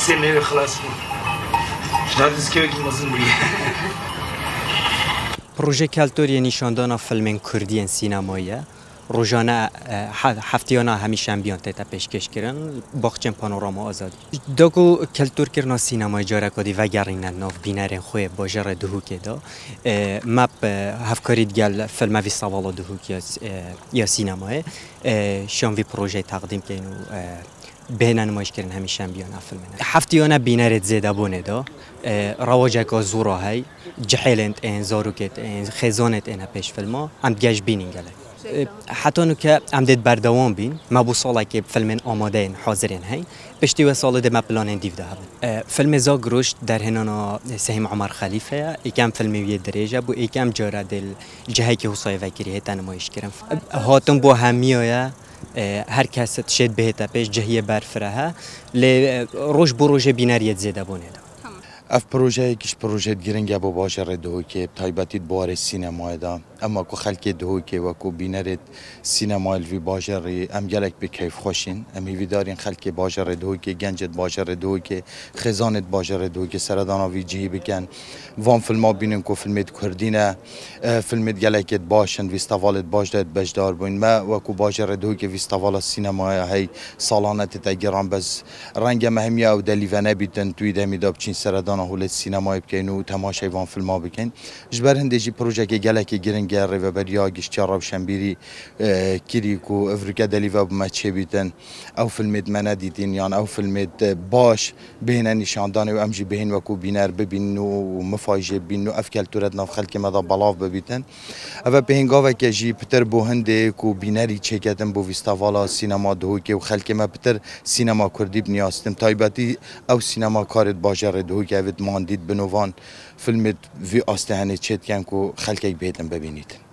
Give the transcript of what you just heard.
سنه خلاص بود شنادیز که بگیم مزن بویه پروژه کلتوری نشاندن فیلم کردی سینمایی روزانه هفتیانه همیشه بیان تا پیشکش کردن باغچه پانوراما آزادی داگو کلتور کردن سینمای جاره کدی و گرین ناف بینرین خوی باجر دهو کدا مپ هفکاری دیگر فیلم وی سوالا دهو یا سینمای شان وی پروژه تقدیم کنو بهنن نمایش کردن همیشه بیان فیلم هفتیانه بینرت زیاده بونه دا رواجه که زورا های جحیلند این زاروکت این خزانت این پیش فیلم هم گیج بینینگله حتی نو که عمدت بردوام بین ما بو ساله که فیلم آماده این حاضرین هی پشتی و ساله ده ما پلان دیو ده فیلم زاگروش در هنانا سهم عمر خلیفه ایکم فیلمی وی درجه بو ایکم جاره دل جهی که حسای وکری هت نمایش کردم هاتون با همیایا هر کس تشد بهت پیش جهیه برفره ل روش بروج بیناریت زیاده بونه اف پروژه کش پروژه گرنگ با باجر دهو که تایباتی بار سینمای دا اما کو خلک دهو که و کو بینرت سینمای وی باجر ام گلک به کیف خوشین امی وی دارین خلک باجر دهو که گنجت باجر دهو که خزانت باجر دهو که سردانا وی جی بکن وان فیلم ها بینن کو فیلمت کردینه فیلمت گلکت باشن وی استوالت باجدت بجدار بین ما و کو باجر دهو که وی استوال سینمای هی سالانه تگران بس رنگ مهمی او دلیونه بیتن توی دمی داب چین سردان هولت سینمایی بکن و تماشای وان فیلم ها بکن جبر هندجی پروژه که گلکی گرنگ و بریا گشتیار شنبیری کریکو افریقا دلیو بمچه بیتن او فیلمت من دیدین یان او فیلمت باش بین نشاندان و امجی بین وکو بینر ببین و مفاجئ بین و افکال تورد نف خلک مدا بلاف ببیتن او بهنگاو که جی پتر بوهنده کو بینری چکتن بو ویستاوالا سینما دهو که و خلک ما پتر سینما کردی بنیاستم تایباتی او سینما کارت باجر دهو که اوید ماندید بنوان فیلمت وی آستهانه چت کن کو خلک بهتن ببینید